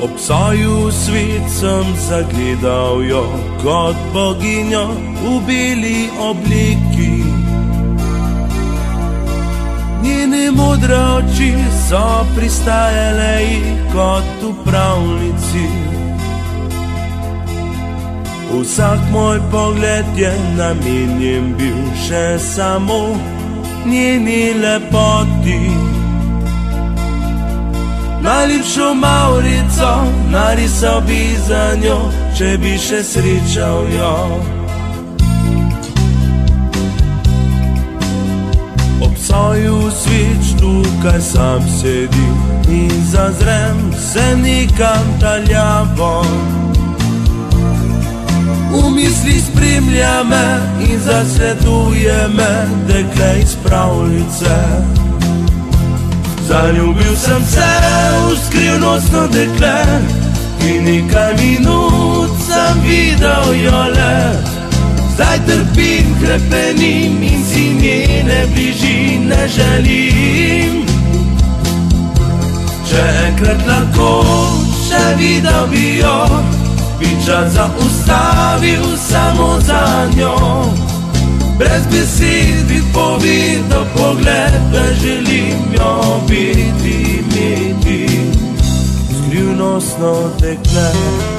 Ob soju svit sem zagledal jo kot boginjo v beli obliki. Njene modre oči so pristajale ji kot v pravljici. Vsak moj pogled je namenjen bil še samo njeni lepoti. Najlepšo Maurico narisal bi za njo, če bi še srečal jo. Ob soju sveč tukaj sam sedim in zazrem se nekam daljavo. V misli spremlja me in zasleduje me dekle iz pravljice. Zaljubil sem se v skrivnostno dekle in nekaj minut sem videl jo le. Zdaj trpim, krepenim in si njene bližine želim. Če enkrat lahko še videl bi jo, bi čas zaustavil samo za njo. Brez besed bi povedal pogled, da želim jo biti, imeti skrivnostno dekle.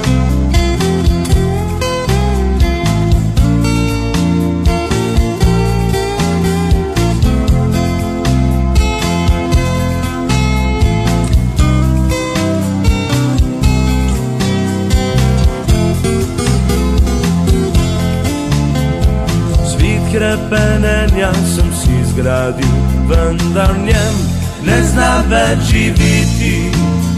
Krepenenja sem si zgradil, vendar v njem ne znam več živeti.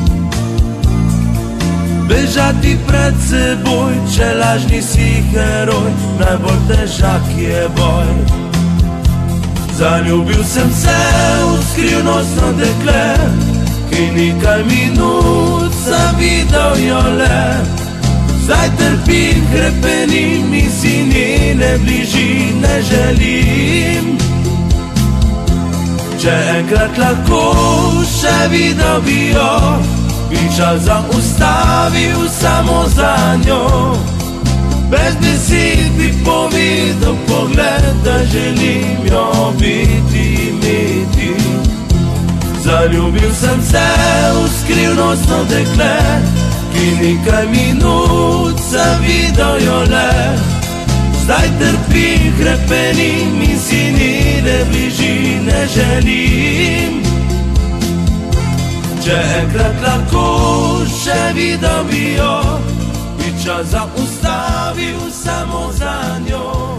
Bežati pred seboj, če lažni si heroj, najbolj težak je boj. Zaljubil sem se v skrivnostno dekle, ki nekaj minut sem videl jo le. Zdaj trpim, krepenim in si njene bližine želim. Če enkrat lahko še videl bi jo, bi čas zaustavil samo za njo. Brez besed bi povedal pogled, da želim jo biti, imeti. Zaljubil sem se v skrivnostno dekle, ki nekaj minut sem videl jo le. Zdaj trpim, krepenim in si njene bližine želim. Če enkrat lahko še videl bi jo, bi čas zaustavil samo za njo.